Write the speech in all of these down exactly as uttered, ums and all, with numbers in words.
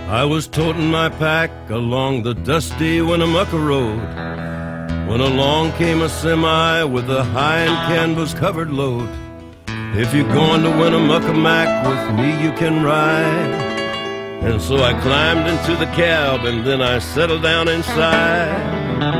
I was toting my pack along the dusty Winnemucca road when along came a semi with a high and canvas covered load. If you're going to Winnemucca Mac with me, you can ride. And so I climbed into the cab and then I settled down inside.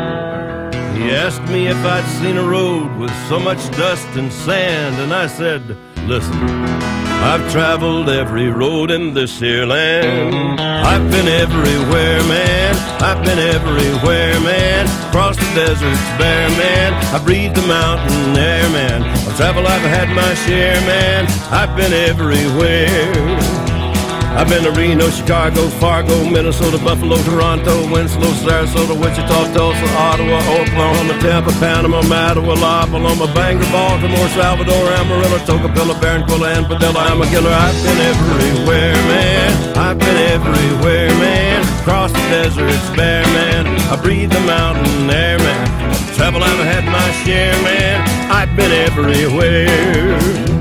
He asked me if I'd seen a road with so much dust and sand, and I said, listen, I've traveled every road in this here land. I've been everywhere, man. I've been everywhere, man. Across the deserts bare, man. I breathe the mountain air, man. I've traveled, I've had my share, man. I've been everywhere. I've been to Reno, Chicago, Fargo, Minnesota, Buffalo, Toronto, Winslow, Sarasota, Wichita, Tulsa, Ottawa, Oklahoma, Tampa, Panama, Mattawa, La Paloma, Bangor, Baltimore, Salvador, Amarillo, Tocopilla, Barranquilla, and Padilla. I'm a killer. I've been everywhere, man. I've been everywhere, man. Across the deserts bare, man. I breathe the mountain air, man. I've traveled, I've had my share, man. I've been everywhere.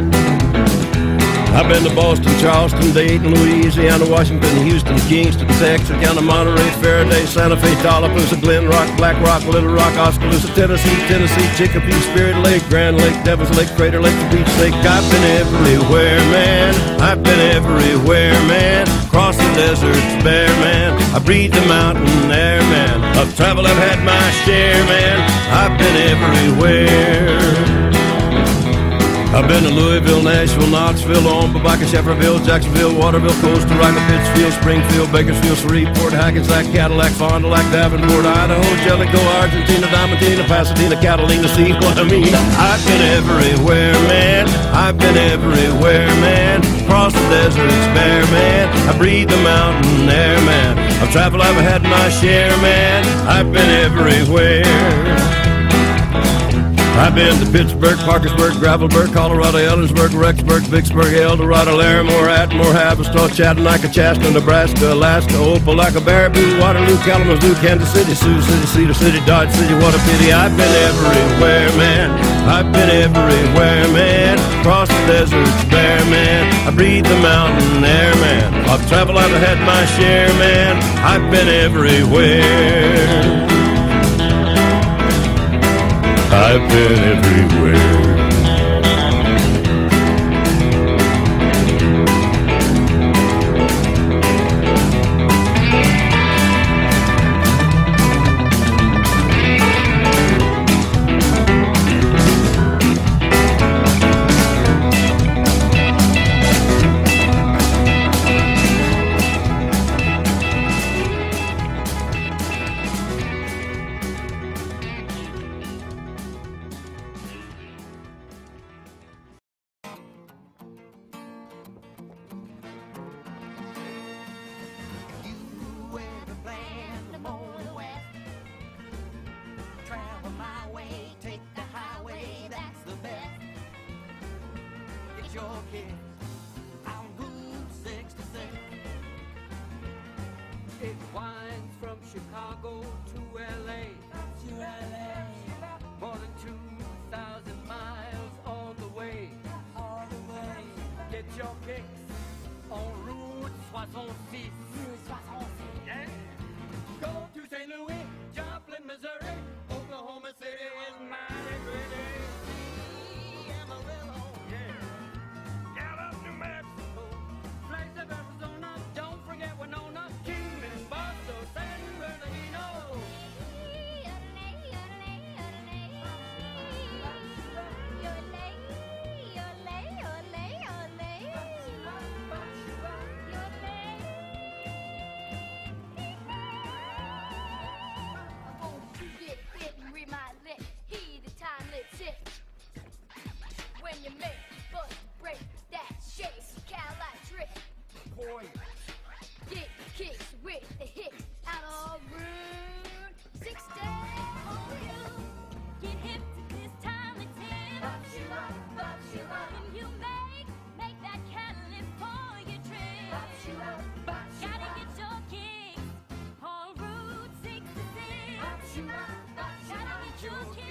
I've been to Boston, Charleston, Dayton, Louisiana, Washington, Houston, Kingston, Texarkana, Monterey, Faraday, Santa Fe, Tallapoosa, Glen Rock, Black Rock, Little Rock, Oskaloosa, Tennessee, Tennessee, Chicopee, Spirit Lake, Grand Lake, Devil's Lake, Crater Lake, the Beach Lake. I've been everywhere, man. I've been everywhere, man. Across the deserts bare, man. I breathe the mountain air, man. I've traveled, I've had my share, man. I've been everywhere. I've been to Louisville, Nashville, Knoxville, Omaha, Shefferville, Jacksonville, Waterville, Costa Rica, Pittsfield, Springfield, Bakersfield, Shreveport, Hackensack, Cadillac, Fond du Lac, Davenport, Idaho, Jellicoe, Argentina, Diamantina, Pasadena, Catalina. See what I mean? I've been everywhere, man. I've been everywhere, man. Across the deserts bare, man. I breathe the mountain air, man. I've traveled, I've had my share, man. I've been everywhere. I've been to Pittsburgh, Parkersburg, Gravelburg, Colorado, Ellensburg, Rexburg, Vicksburg, El Dorado, Larimore, Atmore, Haverstraw, Chattanooga, Chaska, Nebraska, Alaska, Opelika, Baraboo, Waterloo, Kalamazoo, Kansas City, Sioux City, Cedar City, Dodge City. What a pity. I've been everywhere, man. I've been everywhere, man. Across the deserts bare, man. I breathe the mountain air, man. I've traveled, I've had my share, man. I've been everywhere. I've been everywhere. Your kids on Route sixty-six. It winds from Chicago to L A. To L A. More than two thousand miles on the way. All the way. Get your kicks on Route sixty-six. Route sixty-six. Yeah. Go to Saint Louis, Joplin, Missouri. Oklahoma City is mighty pretty. When you make but break that shape, Cadillac trick. Boy, get kicks with the hit out of Route sixty. Oh, you get hip to this timely tip. But you up, but you up. When you make, make that California trip. But you up, but you gotta up. Get your kicks on Route sixty-six. But you up, but you gotta up. Get your kicks.